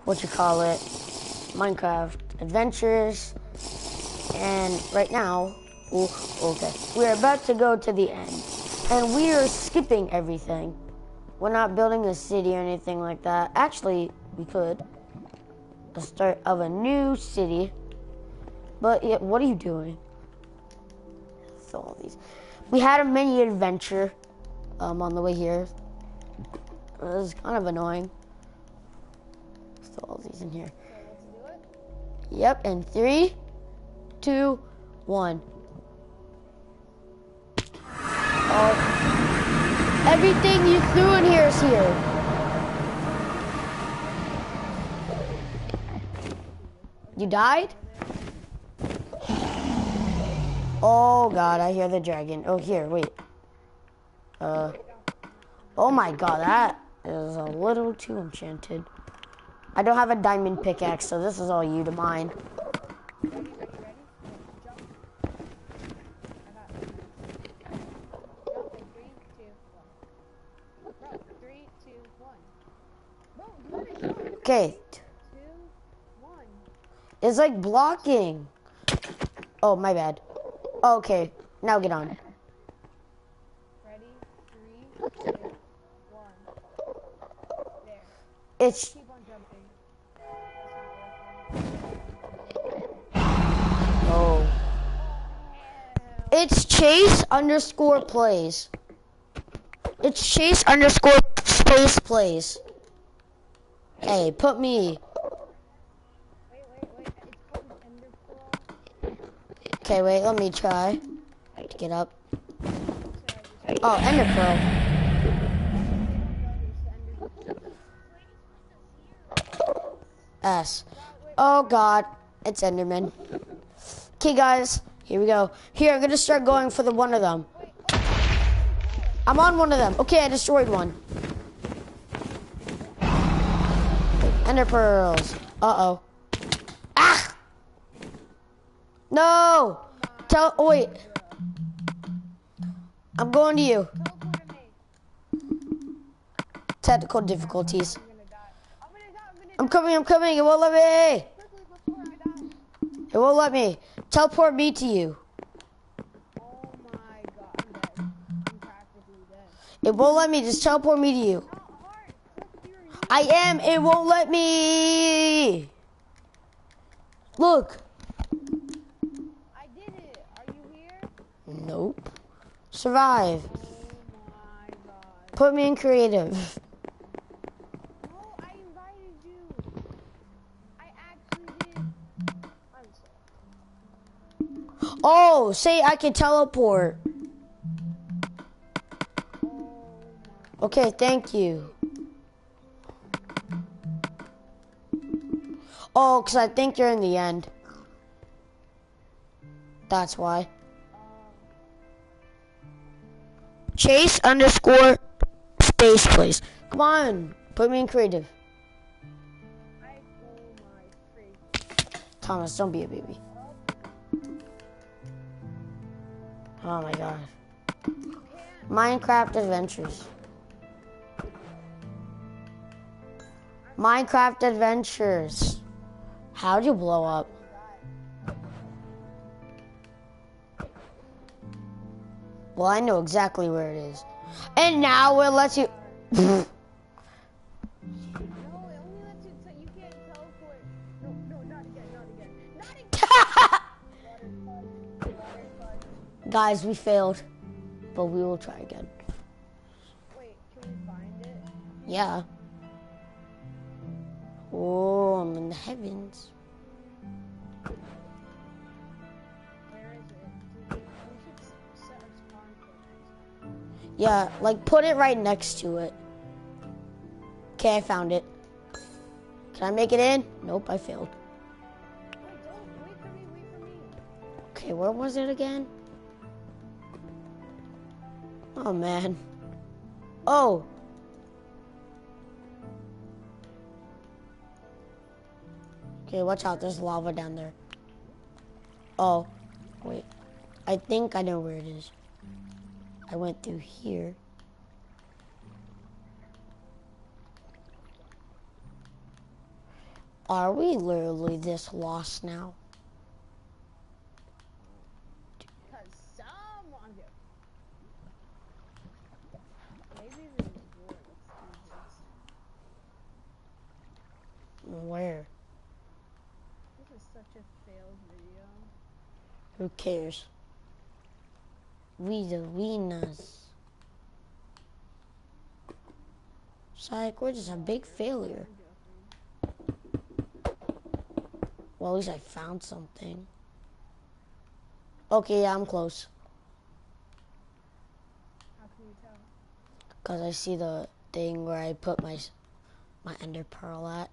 Minecraft Adventures, and right now, okay, we're about to go to the end, and we are skipping everything. We're not building a city or anything like that. Actually, we could. The start of a new city, but yeah, what are you doing? So all these, we had a mini adventure, on the way here. It was kind of annoying. So all these in here. Yep, and 3, 2, 1. Oh, everything you threw in here is here. You died? Oh God, I hear the dragon. Oh, here, wait. Oh my God, that is a little too enchanted. I don't have a diamond pickaxe, so this is all you to mine. Okay. It's like blocking. Oh, my bad. Okay, now get on. Ready? 3, 2, 1. There. It's... Keep on jumping. Oh. It's Chase underscore plays. It's Chase underscore space plays. Hey, put me. Wait. It's called an ender pearl. Okay, wait, let me try to get up. Oh, ender pearl. S. Oh God, it's Enderman. Okay, guys, here we go. Here, I'm gonna start going for the one of them. I'm on one of them. Okay, I destroyed one. Ender pearls. Uh-oh. Ah! No! Oh, wait. I'm going to you. Technical difficulties. I'm coming. It won't let me. It won't let me. Teleport me to you. Oh my God, I'm dead. I'm practically dead. It won't let me. Just teleport me to you. I am. It won't let me. Look. I did it. Are you here? Nope. Survive. Oh my God. Put me in creative. No, I invited you. I actually did. I'm sorry. Oh, say I can teleport. Oh my. Okay, thank you. Oh, because I think you're in the end. That's why. Chase underscore space, please. Come on, put me in creative. Thomas, don't be a baby. Oh my God. Minecraft Adventures. Minecraft Adventures. How'd you blow up? Well, I know exactly where it is. And now it lets you... No, it only lets you, you can't teleport. No, not again. Guys, we failed. But we will try again. Wait, can we find it? Yeah. Oh, I'm in the heavens. Where is it? We should set a spawn point. Yeah, like put it right next to it. Okay, I found it. Can I make it in? Nope, I failed. Wait for me. Okay, where was it again? Oh, man. Oh. Okay, watch out. There's lava down there. Oh, wait. I think I know where it is. I went through here. Are we literally this lost now? Cause someone do. Maybe the reward Where? This is such a failed video. Who cares? We the winners. Psych, we're just a big failure. I'm joking. Well, at least I found something. Okay, yeah, I'm close. How can you tell? Cause I see the thing where I put my ender pearl at.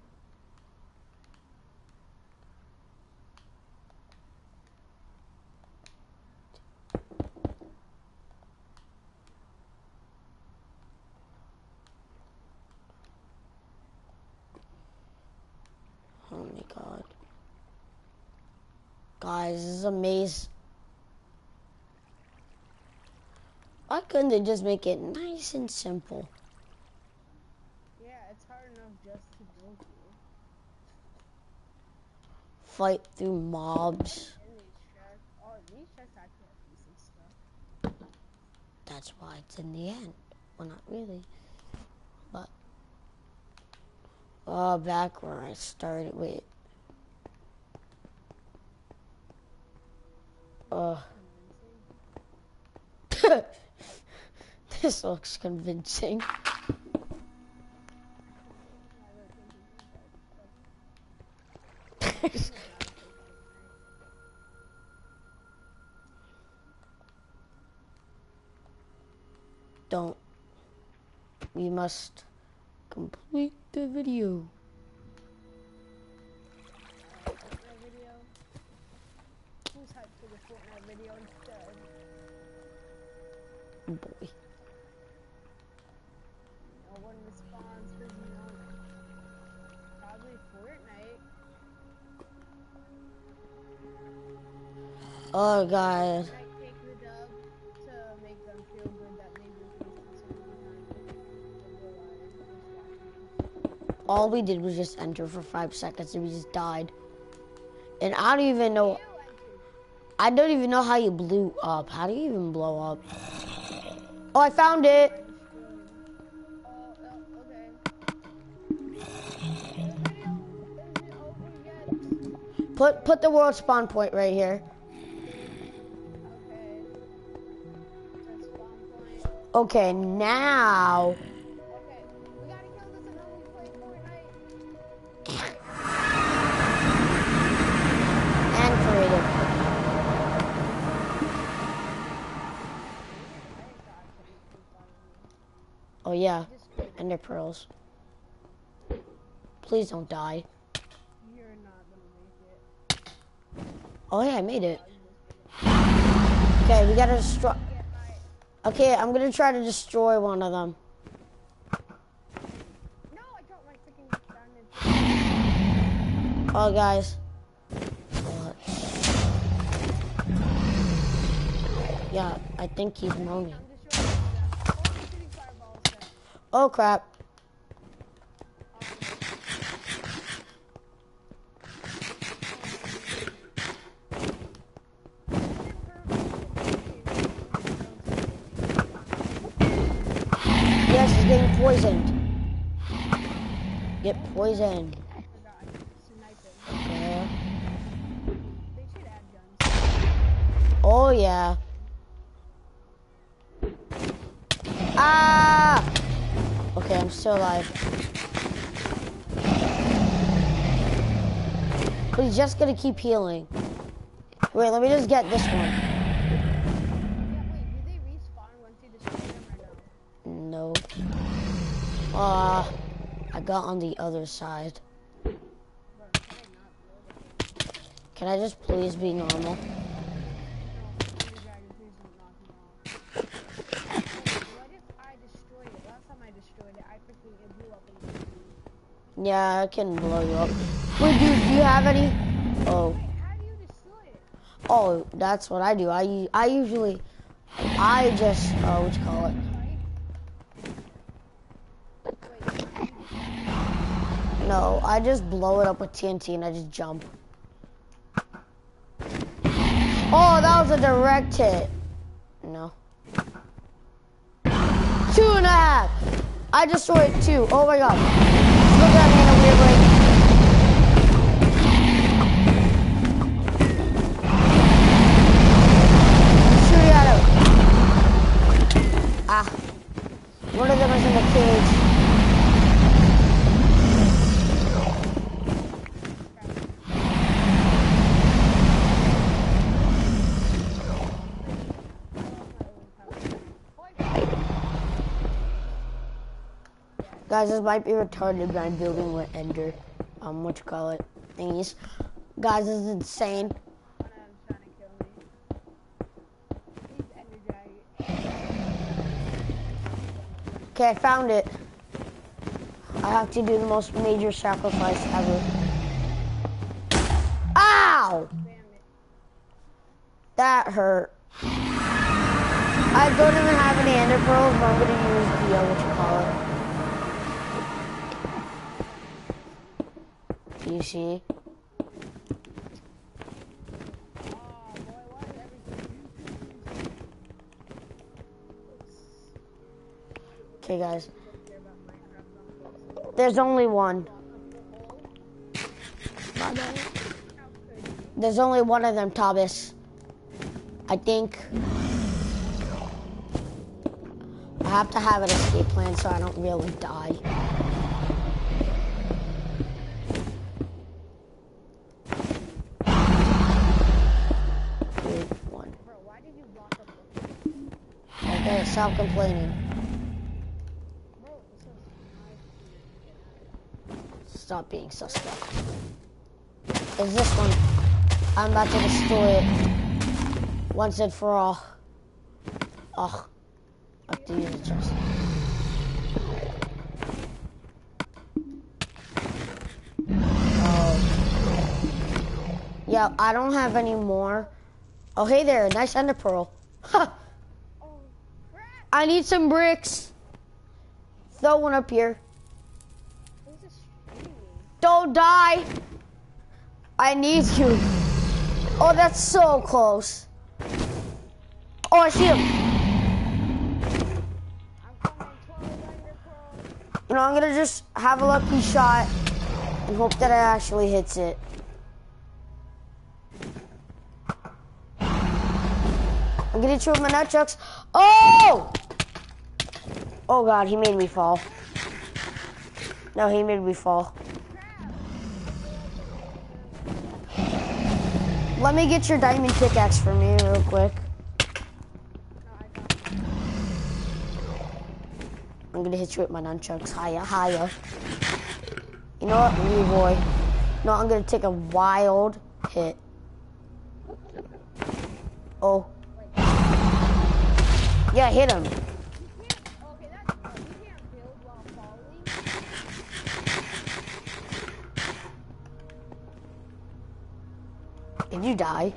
Oh my god. Guys, this is a maze. Why couldn't they just make it nice and simple? Yeah, it's hard enough just to go through. Fight through mobs. In these chests. Oh, these chests actually have decent stuff. That's why it's in the end. Well, not really. But. Oh, back where I started. Wait. This looks convincing. Don't. We must complete the video. Fortnite video. Who's hyped for the Fortnite video instead? Boy. No one responds because probably Fortnite. Oh god. Might take the dub to make them feel good that they did something. All we did was just enter for 5 seconds and we just died. And I don't even know. I don't even know how you blew up. How do you even blow up? Oh, I found it. Put the world spawn point right here. Okay, now. Okay, we gotta kill this and only play Fortnite. And creative. Oh yeah, ender pearls. Please don't die. You're not gonna make it. Oh yeah, I made it. Okay, we gotta destroy. Okay, I'm gonna try to destroy one of them. No, I dropped my freaking diamond. Oh guys. Yeah, I think he's moaning. I'm destroying them. Oh, I'm shooting fireballs then. Oh crap. Yes, he's getting poisoned. Get poisoned. Okay. They should add guns. Oh yeah. Ah! Okay, I'm still alive. But he's just gonna keep healing. Wait, let me just get this one. Yeah, wait, do they respawn once you destroy them or no? No. I got on the other side. Bro, can I not build it? Can I just please be normal? No, Ender Dragon, please don't knock me off. What if I destroyed it? Last time I destroyed it, I freaking it blew up in the Yeah, I can blow you up. Wait, dude, do you have any? Oh. Wait, how do you destroy it? Oh, that's what I do. I usually, I just, what you call it? Wait, No, I just blow it up with TNT and I just jump. Oh, that was a direct hit. No. 2.5. I destroyed 2. Oh my god. Look at me in a weird way. Shoot at him. Ah. One of them is in the cage. Guys, this might be retarded, but I'm building with Ender, what you call it, thingies. Guys, this is insane. One of them's trying to kill me. He's energized. Okay, I found it. I have to do the most major sacrifice ever. Ow! Damn it. That hurt. I don't even have any Ender pearls, but I'm gonna use the, what you call it. You see? Oh boy, why is everything? Okay, guys. Don't care about Minecraft zombies. There's only one. How could There's only one of them, Thomas. I think I have to have an escape plan so I don't really die. 3, 1. Bro, why did you block up the Okay, stop complaining. Bro, this is Stop being suspect. Is this one? I'm about to destroy it once and for all. Ugh. I have to use the chest. Oh. Yeah, I don't have any more. Oh, hey there, nice ender pearl. Ha! Oh, crap! I need some bricks. Throw one up here. Who's this shooting me? Don't die. I need you. Oh, that's so close. Oh, I see him. I'm coming 12 ender pearls. You know, I'm gonna just have a lucky shot and hope that it actually hits it. I'm gonna hit you with my nunchucks. Oh! Oh god, he made me fall. No, he made me fall. Let me get your diamond pickaxe for me real quick. No, I got it. I'm gonna hit you with my nunchucks. Higher, higher. You know what? Wee boy. No, I'm gonna take a wild hit. Oh. Yeah, hit him. Okay, that's good. You can't build while falling. Did you die?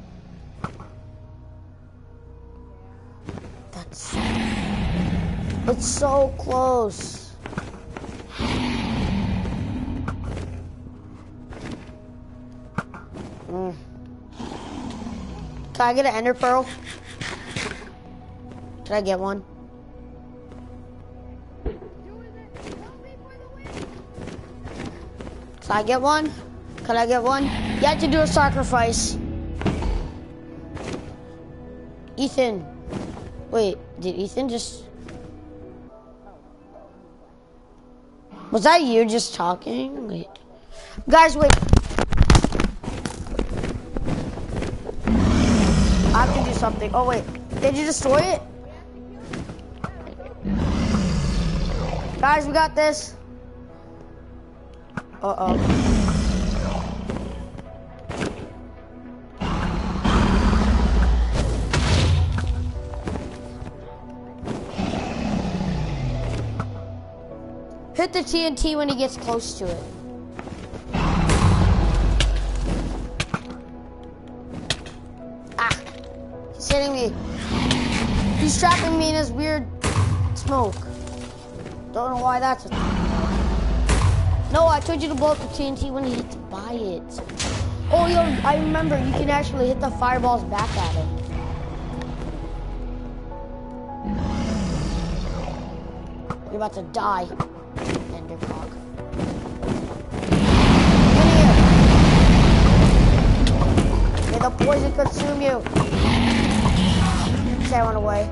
That's... It's so close. Can I get an ender pearl? Did I get one? Do it. Help me for the win. Can I get one? Can I get one? You have to do a sacrifice. Ethan. Wait, did Ethan just... Was that you just talking? Wait. Guys, wait. I have to do something. Oh, wait. Did you destroy it? Guys, we got this. Uh-oh. Hit the TNT when he gets close to it. Ah, he's hitting me. He's trapping me in his weird smoke. Don't know why that's a... No, I told you to blow up the TNT when you hit to buy it. Oh, yo, I remember. You can actually hit the fireballs back at it. You're about to die, Endercog. Come here. May the poison consume you. Say I went away.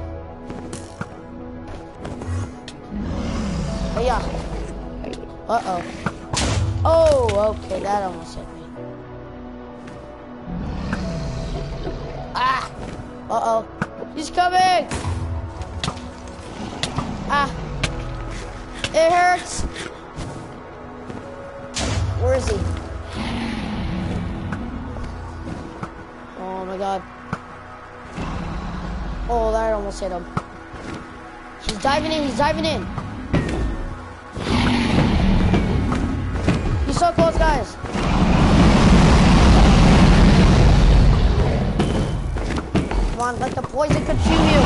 Oh, yeah. Uh-oh. Oh, okay, that almost hit me. Ah! Uh-oh. He's coming! Ah! It hurts! Where is he? Oh my god. Oh, that almost hit him. He's diving in, he's diving in! He's so close, guys! Come on, let the poison consume you!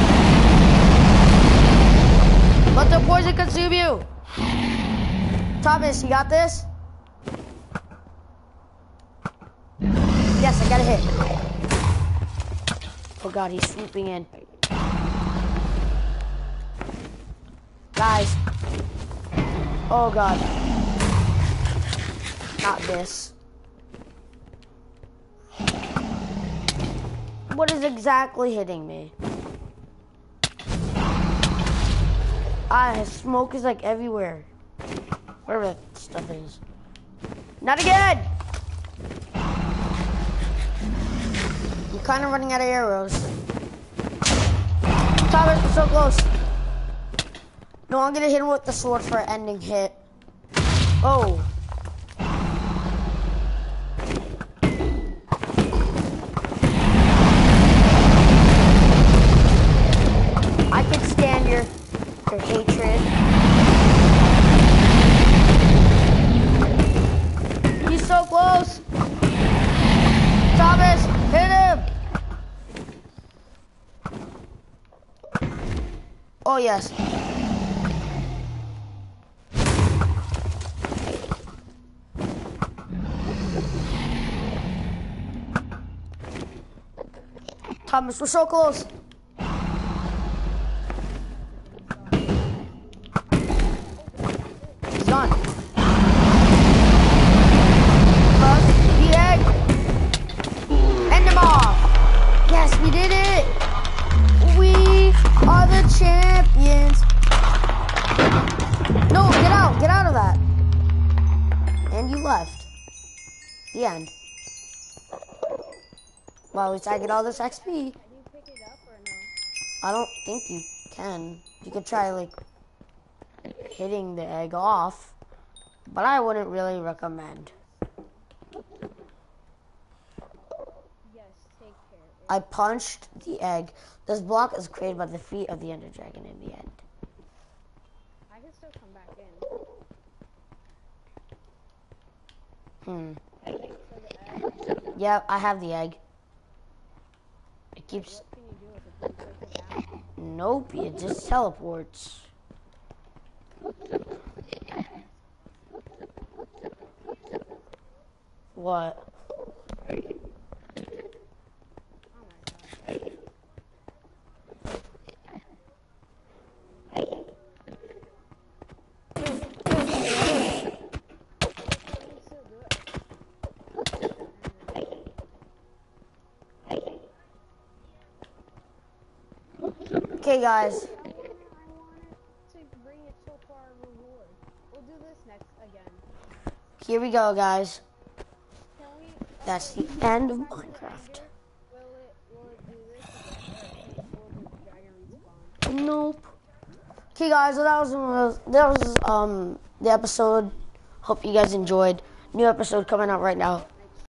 Let the poison consume you! Thomas, you got this? Yes, I got a hit. Oh god, he's swooping in. Guys. Oh god. Not this. What is exactly hitting me? Smoke is like everywhere. Whatever that stuff is. Not again! I'm kind of running out of arrows. Thomas, we're so close. No, I'm gonna hit him with the sword for an ending hit. Oh. I can stand your hatred. He's so close. Thomas, hit him. Oh, yes. Thomas, we're so close. He's gone. Bust the egg. End him off. Yes, we did it. We are the champions. No, get out. Get out of that. And you left. The end. Well, at least I get all this XP. Can you pick it up or no? I don't think you can. You could try, like, hitting the egg off, but I wouldn't really recommend. Yes, take care. I punched the egg. This block is created by the feet of the Ender Dragon in the end. I can still come back in. So the egg, Yeah, I have the egg. It keeps... what can you do with it? Can you break it down? Nope, it just teleports. What? Oh my god. Can you still do it? Okay, guys. I wanted to bring it so far reward. We'll do this next again. Here we go, guys. Can we? That's the end of Minecraft. Will it do this again? Or will the dragon respawn? Nope. Okay, guys, so that was the episode. Hope you guys enjoyed. New episode coming out right now.